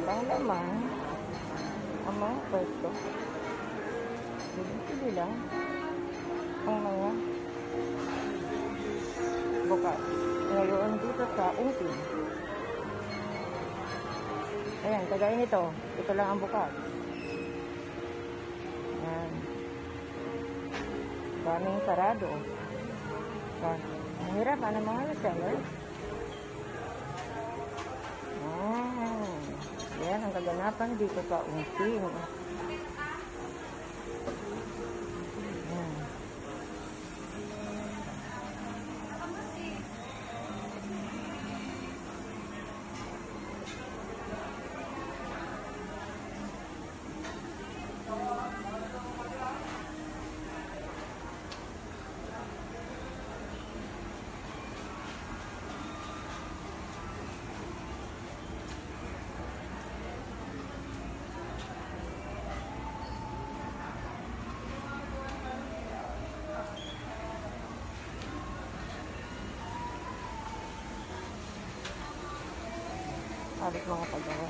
Ang laman, ang mga pwesto, hindi lang ang mga bukas. Ngayon dito sa ungkin. Ayan, kagaya nito. Ito lang ang bukas. Ayan. Daming sarado. Ang hirap ng mga seller. Yan ang kaganapan dito sa ungkin. Halos mga paggawa.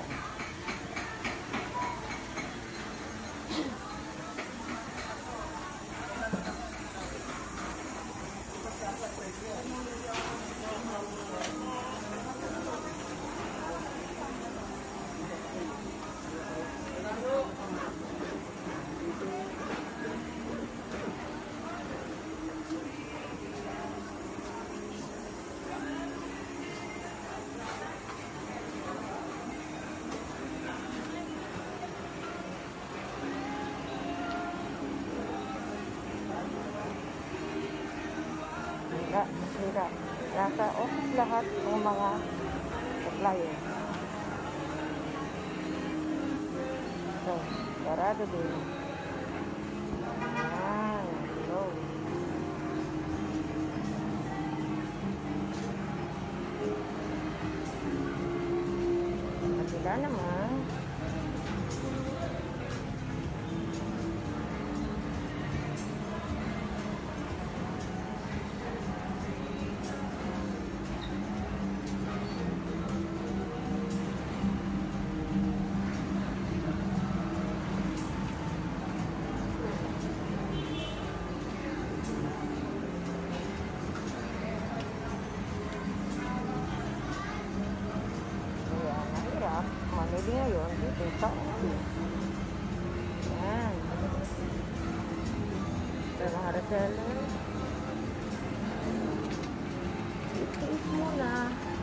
Masira. Nasa office lahat ng mga supplier. So, sarado din. Ayan. So, sila naman. Mamili ngayon dito sa ungkin. Ayan. Ito mga reseller. Ito muna.